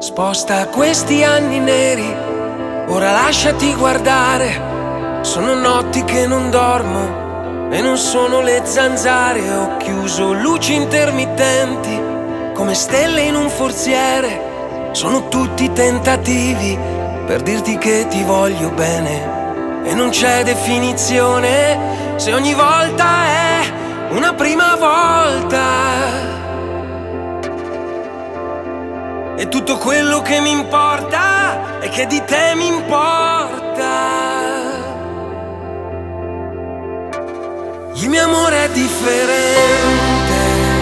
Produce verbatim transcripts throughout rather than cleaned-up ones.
Sposta questi anni neri, ora lasciati guardare. Sono notti che non dormo e non sono le zanzare. Ho chiuso luci intermittenti come stelle in un forziere. Sono tutti tentativi per dirti che ti voglio bene, e non c'è definizione se ogni volta è una prima volta. E tutto quello che mi importa è che di te mi importa. Il mio amore è differente,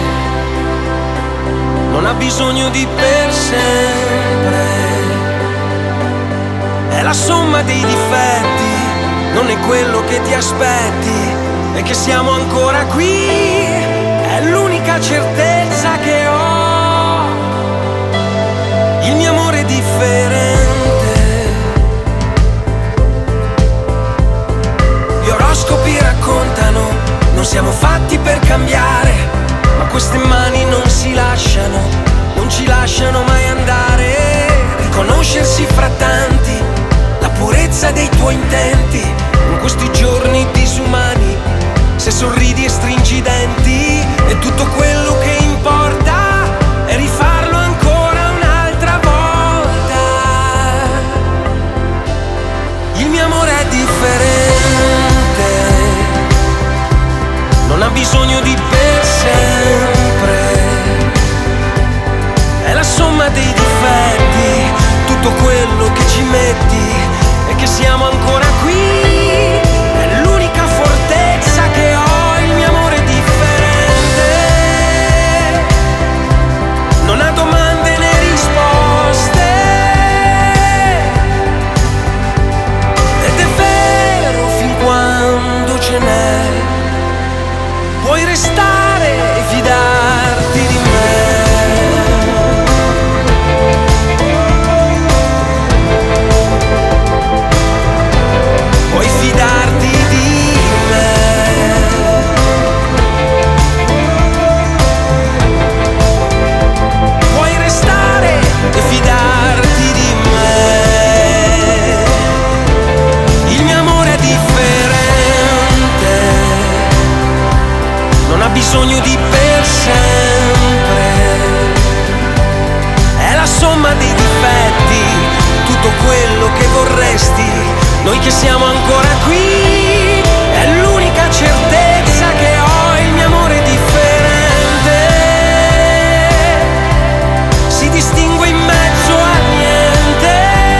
non ha bisogno di per sempre. È la somma dei difetti, non è quello che ti aspetti. E che siamo ancora qui è l'unica certezza che ho. Il mio amore è differente. Gli oroscopi raccontano, non siamo fatti per cambiare, ma queste mani non si lasciano, non ci lasciano mai andare. Riconoscersi fra tanti, la purezza dei tuoi intenti, in questi giorni disumani, se sorridi e stringi i denti. E tutto quello che importa è rifarlo ancora un'altra volta. Il mio amore è differente, non ha bisogno di per sempre. È la somma dei difetti, tutto quello che ci metti, e che siamo ancora qui è l'unica fortezza che ho. Il mio amore è differente, non ha domande né risposte, ed è vero fin quando ce n'è. Puoi restare e fidarti di me. Puoi fidarti di me. Puoi restare e fidarti di me. Il mio amore è differente, non ha bisogno di per sempre. È la somma dei difetti, tutto quello che vorresti. Noi che siamo ancora qui è l'unica certezza che ho. Il mio amore è differente, si distingue in mezzo a niente,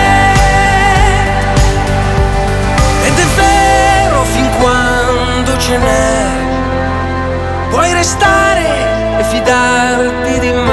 ed è vero fin quando ce n'è. Puoi restare e fidarti di me.